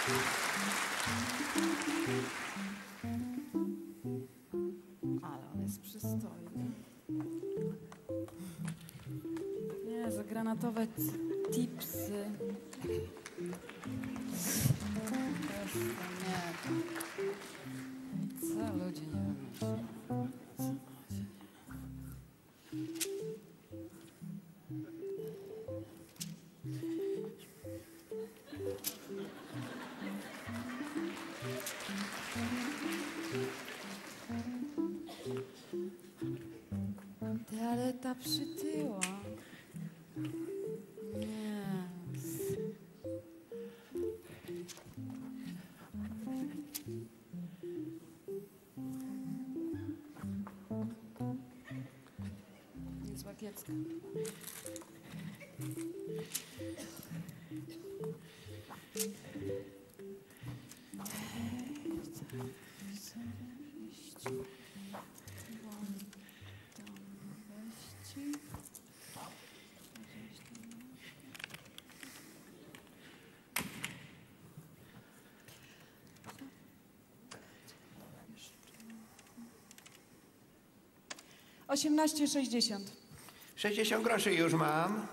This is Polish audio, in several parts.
Ale on jest przystojny. Nie, za granatowe tipsy. Nie. Co ludzie nie wymyślą? Ty, ale ta przytyła. Nie. Niezła kiecka. Osiemnaście 60. 60 groszy już mam.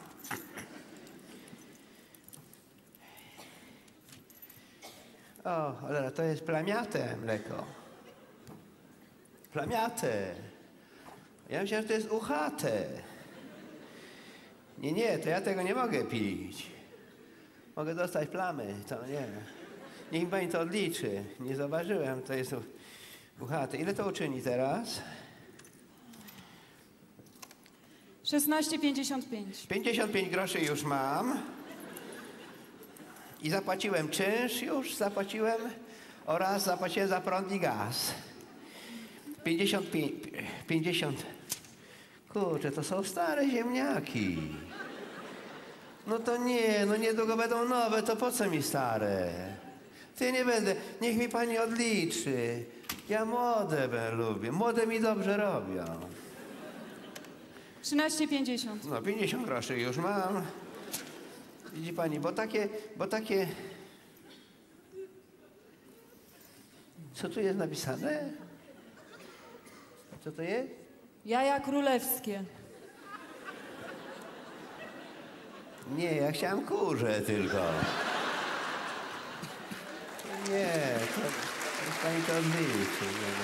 O, cholera, to jest plamiate mleko. Plamiate. Ja myślałem, że to jest uchate. Nie, to ja tego nie mogę pić. Mogę dostać plamy, to nie. Niech mi pani to odliczy. Nie zauważyłem, to jest uchate. Ile to uczyni teraz? 16,55. 55 groszy już mam. I zapłaciłem czynsz już, zapłaciłem oraz zapłaciłem za prąd i gaz. 50. Kurczę, to są stare ziemniaki. No to nie, no niedługo będą nowe, to po co mi stare? Ty nie będę, niech mi pani odliczy. Ja młode lubię, młode mi dobrze robią. 13,50. No 50 groszy już mam. Widzi pani, bo takie... Co tu jest napisane? Co to jest? Jaja królewskie. Nie, ja chciałem kurze tylko. Nie, to pani to odliczy.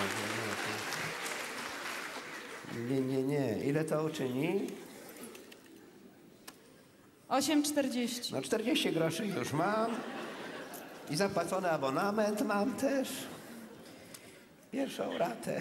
Nie. Ile to uczyni? 8,40. No 40 groszy już mam. I zapłacony abonament mam też. Pierwszą ratę.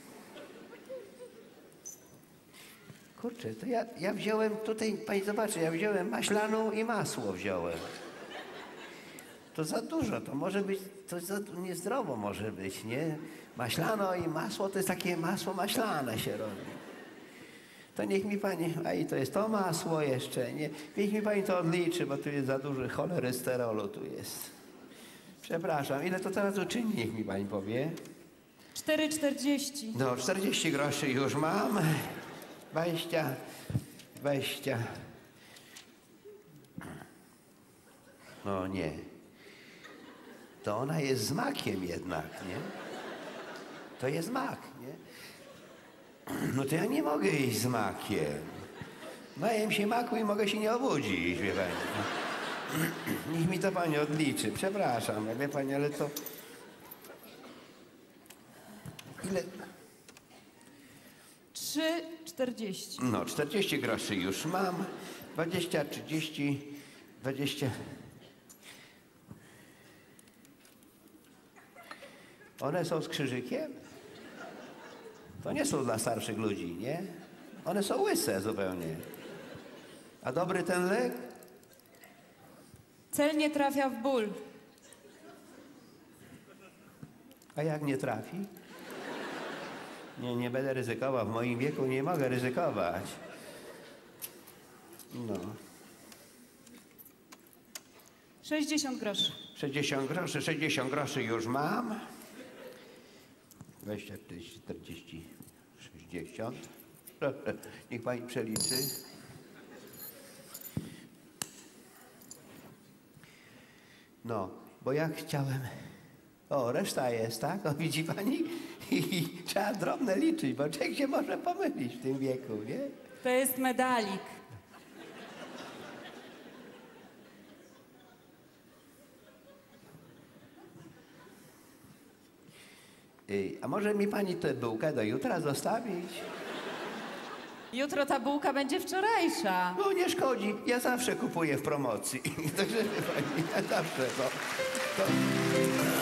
Kurczę, to ja wziąłem tutaj, pani zobaczy, ja wziąłem maślaną i masło wziąłem. To za dużo, to może być, to za niezdrowo może być, nie? Maślano i masło to jest takie masło maślane się robi. To niech mi pani, a i to jest to masło jeszcze, nie? Niech mi pani to odliczy, bo tu jest za duży cholerysterolu tu jest. Przepraszam, ile to teraz uczyni, niech mi pani powie? 4,40. No, 40 groszy już mam. 20. No nie. To ona jest z makiem jednak, nie? To jest mak, nie? No to ja nie mogę iść z makiem. Najem się maku i mogę się nie obudzić, wie pani. Niech mi to pani odliczy. Przepraszam, wie pani, ale to... Ile? 3,40. No, 40 groszy już mam. 20, 30, 20... One są z krzyżykiem? To nie są dla starszych ludzi, nie? One są łyse zupełnie. A dobry ten lek? Celnie trafia w ból. A jak nie trafi? Nie będę ryzykował. W moim wieku nie mogę ryzykować. No. 60 groszy. 60 groszy już mam. 20, 40, 60. Niech pani przeliczy. No, Bo ja chciałem... O, reszta jest, tak? O, widzi pani? I trzeba drobne liczyć, bo człowiek się może pomylić w tym wieku, nie? To jest medalik. A może mi pani tę bułkę do jutra zostawić? Jutro ta bułka będzie wczorajsza. No nie szkodzi, ja zawsze kupuję w promocji. Także wie pani, ja zawsze to...